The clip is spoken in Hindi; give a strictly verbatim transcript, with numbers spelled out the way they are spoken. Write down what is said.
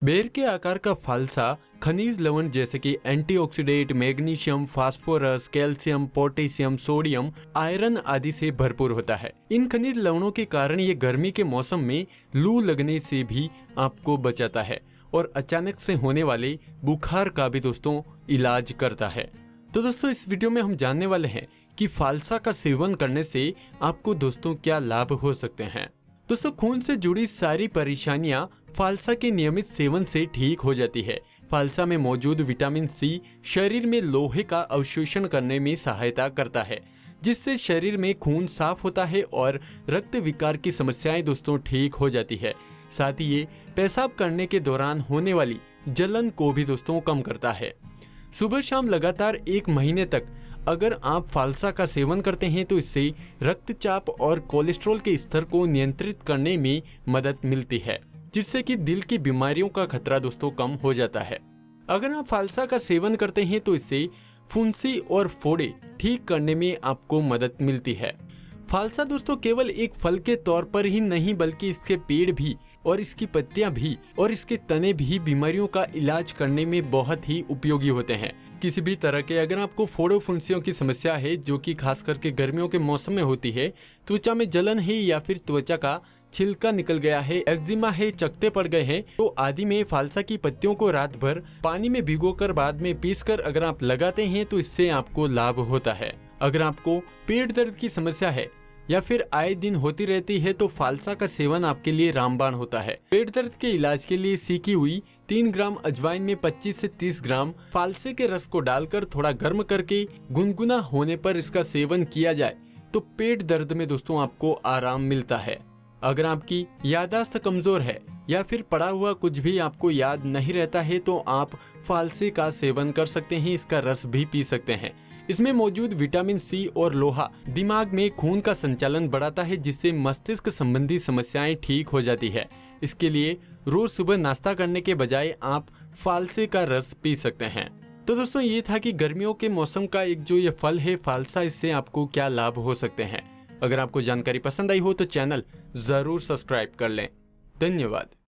बेर के आकार का फालसा खनिज लवण जैसे कि antioxidant, magnesium, phosphorus, calcium, potassium, sodium, iron आदि से भरपूर होता है। इन खनिज लवणों के कारण ये गर्मी के मौसम में लू लगने से भी आपको बचाता है और अचानक से होने वाले बुखार का भी दोस्तों इलाज करता है। तो दोस्तों इस वीडियो में हम जानने वाले हैं कि फालसा का सेवन करने से आपको दोस्तों क्या लाभ हो सकते हैं। दोस्तों खून से जुड़ी सारी परेशानियां फालसा के नियमित सेवन से ठीक हो जाती है। फालसा में मौजूद विटामिन सी शरीर में लोहे का अवशोषण करने में सहायता करता है, जिससे शरीर में खून साफ होता है और रक्त विकार की समस्याएं दोस्तों ठीक हो जाती है। साथ ही ये पेशाब करने के दौरान होने वाली जलन को भी दोस्तों कम करता है। सुबह शाम लगातार एक महीने तक अगर आप फालसा का सेवन करते हैं तो इससे रक्तचाप और कोलेस्ट्रॉल के स्तर को नियंत्रित करने में मदद मिलती है, जिससे कि दिल की बीमारियों का खतरा दोस्तों कम हो जाता है। अगर आप फालसा का सेवन करते हैं तो इससे फुंसी और फोड़े ठीक करने में आपको मदद मिलती है। फालसा दोस्तों केवल एक फल के तौर पर ही नहीं बल्कि इसके पेड़ भी और इसकी पत्तियां भी और इसके तने भी बीमारियों का इलाज करने में बहुत ही उपयोगी होते हैं। किसी भी तरह के अगर आपको फोड़ों फुंसियों की समस्या है जो कि खास करके गर्मियों के मौसम में होती है, त्वचा में जलन है या फिर त्वचा का छिलका निकल गया है, एक्जिमा है, चकत्ते पड़ गए हैं, तो आदि में फालसा की पत्तियों को रात भर पानी में भिगोकर बाद में पीसकर अगर आप लगाते हैं तो इससे आपको लाभ होता है। अगर आपको पेट दर्द की समस्या है या फिर आए दिन होती रहती है तो फालसा का सेवन आपके लिए रामबाण होता है। पेट दर्द के इलाज के लिए सीकी हुई तीन ग्राम अजवाइन में पच्चीस से तीस ग्राम फालसे के रस को डालकर थोड़ा गर्म करके गुनगुना होने पर इसका सेवन किया जाए तो पेट दर्द में दोस्तों आपको आराम मिलता है। अगर आपकी याददाश्त कमजोर है या फिर पड़ा हुआ कुछ भी आपको याद नहीं रहता है तो आप फालसे का सेवन कर सकते हैं, इसका रस भी पी सकते हैं। इसमें मौजूद विटामिन सी और लोहा दिमाग में खून का संचालन बढ़ाता है, जिससे मस्तिष्क संबंधी समस्याएं ठीक हो जाती है। इसके लिए रोज सुबह नाश्ता करने के बजाय आप फालसे का रस पी सकते हैं। तो दोस्तों ये था कि गर्मियों के मौसम का एक जो ये फल है फालसा, इससे आपको क्या लाभ हो सकते हैं। अगर आपको जानकारी पसंद आई हो तो चैनल जरूर सब्सक्राइब कर लें। धन्यवाद।